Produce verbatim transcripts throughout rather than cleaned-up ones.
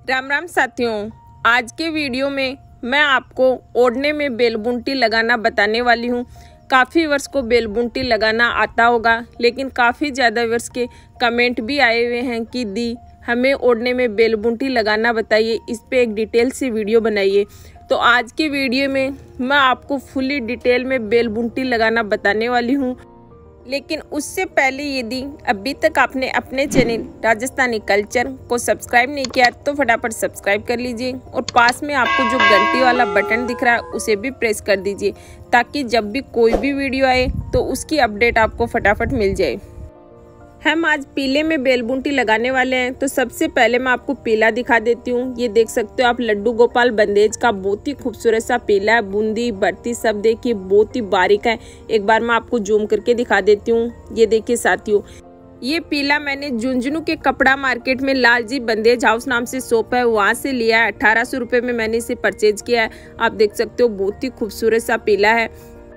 राम राम साथियों, आज के वीडियो में मैं आपको ओढ़ने में बेलबुंटी लगाना बताने वाली हूँ। काफ़ी वर्ष को बेलबुंटी लगाना आता होगा, लेकिन काफ़ी ज़्यादा वर्ष के कमेंट भी आए हुए हैं कि दी हमें ओढ़ने में बेलबुंटी लगाना बताइए, इस पे एक डिटेल से वीडियो बनाइए। तो आज के वीडियो में मैं आपको फुली डिटेल में बेलबुंटी लगाना बताने वाली हूँ। लेकिन उससे पहले यदि अभी तक आपने अपने चैनल राजस्थानी कल्चर को सब्सक्राइब नहीं किया तो फटाफट सब्सक्राइब कर लीजिए और पास में आपको जो घंटी वाला बटन दिख रहा है उसे भी प्रेस कर दीजिए, ताकि जब भी कोई भी वीडियो आए तो उसकी अपडेट आपको फटाफट मिल जाए। हम आज पीले में बेलबुंटी लगाने वाले हैं। तो सबसे पहले मैं आपको पीला दिखा देती हूँ। ये देख सकते हो आप, लड्डू गोपाल बंदेज का बहुत ही खूबसूरत सा पीला है। बूंदी बढ़ती सब देखिए बहुत ही बारीक है। एक बार मैं आपको जूम करके दिखा देती हूँ। ये देखिए साथियों, ये पीला मैंने झुंझुनू के कपड़ा मार्केट में लालजी बंदेज हाउस नाम से शॉप है, वहाँ से लिया है। अठारह सौ रुपये में मैंने इसे परचेज किया है। आप देख सकते हो बहुत ही खूबसूरत सा पीला है।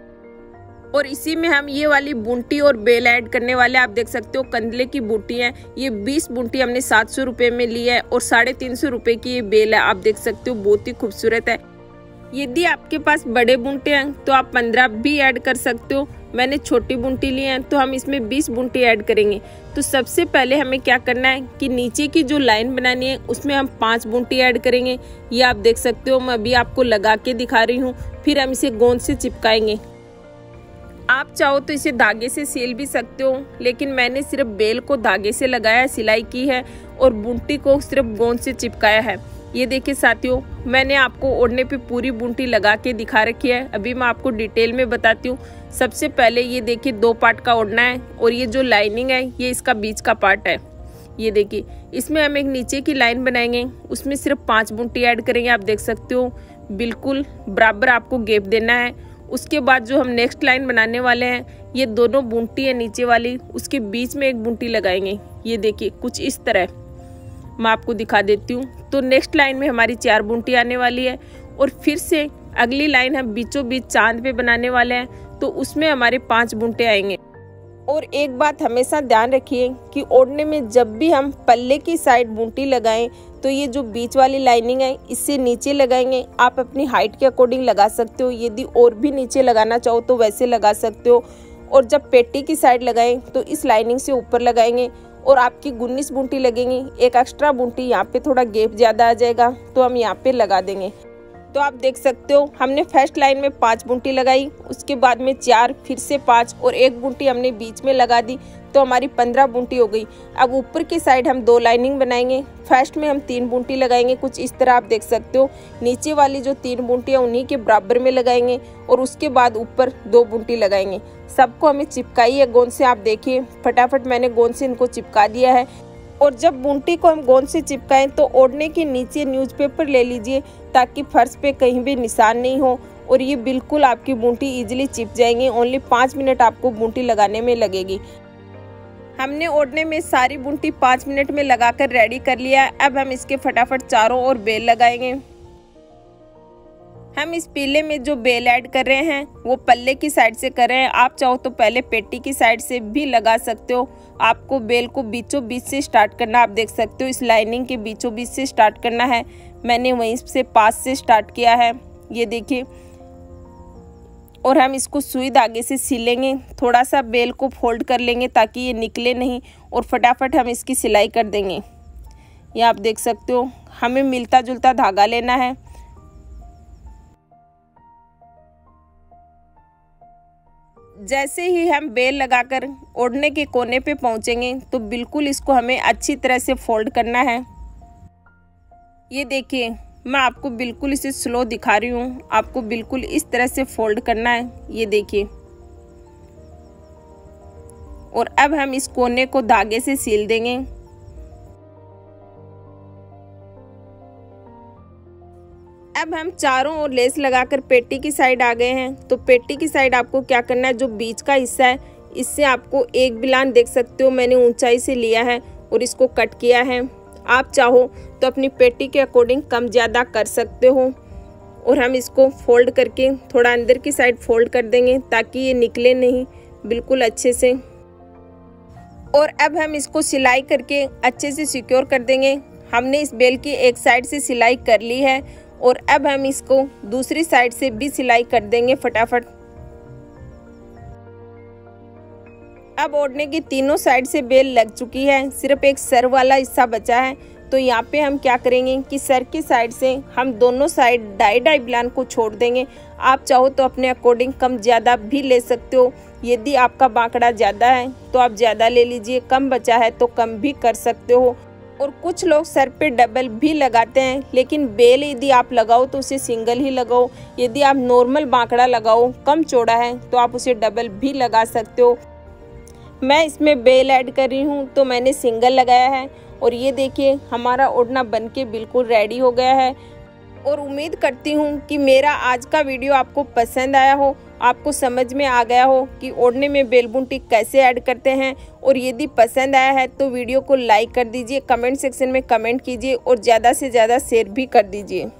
और इसी में हम ये वाली बूंटी और बेल ऐड करने वाले। आप देख सकते हो कंदले की बूटी है। ये बीस बूंटी हमने सात सौ रुपये में ली है और साढ़े तीन सौ रुपये की ये बेल है। आप देख सकते हो बहुत ही खूबसूरत है। यदि आपके पास बड़े बूंटे हैं तो आप पंद्रह भी ऐड कर सकते हो। मैंने छोटी बूंटी ली है तो हम इसमें बीस बूंटी ऐड करेंगे। तो सबसे पहले हमें क्या करना है कि नीचे की जो लाइन बनानी है उसमें हम पाँच बूंटी ऐड करेंगे। ये आप देख सकते हो, मैं अभी आपको लगा के दिखा रही हूँ। फिर हम इसे गोंद से चिपकाएंगे। आप चाहो तो इसे धागे से सिल भी सकते हो, लेकिन मैंने सिर्फ बेल को धागे से लगाया, सिलाई की है और बूंटी को सिर्फ गोंद से चिपकाया है। ये देखिए साथियों, मैंने आपको ओढ़ने पे पूरी बूंटी लगा के दिखा रखी है। अभी मैं आपको डिटेल में बताती हूँ। सबसे पहले ये देखिए दो पार्ट का ओढ़ना है और ये जो लाइनिंग है ये इसका बीच का पार्ट है। ये देखिए, इसमें हम एक नीचे की लाइन बनाएंगे, उसमें सिर्फ पाँच बूंटी ऐड करेंगे। आप देख सकते हो बिल्कुल बराबर आपको गैप देना है। उसके बाद जो हम नेक्स्ट लाइन बनाने वाले हैं, ये दोनों बूंटी है नीचे वाली, उसके बीच में एक बूंटी लगाएंगे। ये देखिए कुछ इस तरह, मैं आपको दिखा देती हूँ। तो नेक्स्ट लाइन में हमारी चार बूंटी आने वाली है और फिर से अगली लाइन हम बीचों बीच चांद पे बनाने वाले हैं, तो उसमें हमारे पांच बूंटे आएंगे। और एक बात हमेशा ध्यान रखिए कि ओढ़ने में जब भी हम पल्ले की साइड बूंटी लगाएं तो ये जो बीच वाली लाइनिंग है इससे नीचे लगाएंगे। आप अपनी हाइट के अकॉर्डिंग लगा सकते हो, यदि और भी नीचे लगाना चाहो तो वैसे लगा सकते हो। और जब पेटी की साइड लगाएं तो इस लाइनिंग से ऊपर लगाएंगे और आपकी उन्नीस बूंटी लगेंगी। एक एक्स्ट्रा बूंटी यहाँ पे थोड़ा गैप ज़्यादा आ जाएगा तो हम यहाँ पे लगा देंगे। तो आप देख सकते हो हमने फर्स्ट लाइन में पांच बूंटी लगाई, उसके बाद में चार, फिर से पांच और एक बूंटी हमने बीच में लगा दी, तो हमारी पंद्रह बूंटी हो गई। अब ऊपर की साइड हम दो लाइनिंग बनाएंगे। फर्स्ट में हम तीन बूंटी लगाएंगे, कुछ इस तरह आप देख सकते हो। नीचे वाली जो तीन बूंटी है उन्हीं के बराबर में लगाएंगे और उसके बाद ऊपर दो बूंटी लगाएंगे। सबको हमें चिपकाई है गोंद से। आप देखिए फटाफट मैंने गोंद से इनको चिपका दिया है। और जब बूंटी को हम गोंद से चिपकाएं तो ओढ़ने के नीचे न्यूज़पेपर ले लीजिए, ताकि फर्श पे कहीं भी निशान नहीं हो और ये बिल्कुल आपकी बूंटी इजीली चिप जाएंगी। ओनली पाँच मिनट आपको बूंटी लगाने में लगेगी। हमने ओढ़ने में सारी बूंटी पाँच मिनट में लगाकर रेडी कर लिया है। अब हम इसके फटाफट चारों ओर बेल लगाएंगे। हम इस पीले में जो बेल ऐड कर रहे हैं वो पल्ले की साइड से कर रहे हैं। आप चाहो तो पहले पेटी की साइड से भी लगा सकते हो। आपको बेल को बीचों बीच से स्टार्ट करना। आप देख सकते हो इस लाइनिंग के बीचों बीच से स्टार्ट करना है। मैंने वहीं से पास से स्टार्ट किया है, ये देखिए। और हम इसको सुई धागे से सिलेंगे। थोड़ा सा बेल को फोल्ड कर लेंगे ताकि ये निकले नहीं और फटाफट हम इसकी सिलाई कर देंगे। ये आप देख सकते हो, हमें मिलता जुलता धागा लेना है। जैसे ही हम बेल लगाकर ओढ़ने के कोने पे पहुंचेंगे तो बिल्कुल इसको हमें अच्छी तरह से फोल्ड करना है। ये देखिए, मैं आपको बिल्कुल इसे स्लो दिखा रही हूँ। आपको बिल्कुल इस तरह से फोल्ड करना है, ये देखिए। और अब हम इस कोने को धागे से सील देंगे। अब हम चारों ओर लेस लगाकर पेटी की साइड आ गए हैं। तो पेटी की साइड आपको क्या करना है, जो बीच का हिस्सा है इससे आपको एक बिलान देख सकते हो मैंने ऊंचाई से लिया है और इसको कट किया है। आप चाहो तो अपनी पेटी के अकॉर्डिंग कम ज़्यादा कर सकते हो। और हम इसको फोल्ड करके थोड़ा अंदर की साइड फोल्ड कर देंगे ताकि ये निकले नहीं बिल्कुल अच्छे से। और अब हम इसको सिलाई करके अच्छे से सिक्योर कर देंगे। हमने इस बेल की एक साइड से सिलाई कर ली है और अब हम इसको दूसरी साइड से भी सिलाई कर देंगे फटाफट। अब ओढ़ने की तीनों साइड से बेल लग चुकी है, सिर्फ एक सर वाला हिस्सा बचा है। तो यहाँ पे हम क्या करेंगे कि सर की साइड से हम दोनों साइड ढाई ढाई बिलान को छोड़ देंगे। आप चाहो तो अपने अकॉर्डिंग कम ज़्यादा भी ले सकते हो। यदि आपका बांकड़ा ज़्यादा है तो आप ज़्यादा ले लीजिए, कम बचा है तो कम भी कर सकते हो। और कुछ लोग सर पे डबल भी लगाते हैं, लेकिन बेल यदि आप लगाओ तो उसे सिंगल ही लगाओ। यदि आप नॉर्मल बांकड़ा लगाओ, कम चौड़ा है, तो आप उसे डबल भी लगा सकते हो। मैं इसमें बेल ऐड कर रही हूँ तो मैंने सिंगल लगाया है। और ये देखिए हमारा ओढ़ना बनके बिल्कुल रेडी हो गया है। और उम्मीद करती हूँ कि मेरा आज का वीडियो आपको पसंद आया हो, आपको समझ में आ गया हो कि ओढ़ने में बेल बुनटी कैसे ऐड करते हैं। और यदि पसंद आया है तो वीडियो को लाइक कर दीजिए, कमेंट सेक्शन में कमेंट कीजिए और ज़्यादा से ज़्यादा शेयर भी कर दीजिए।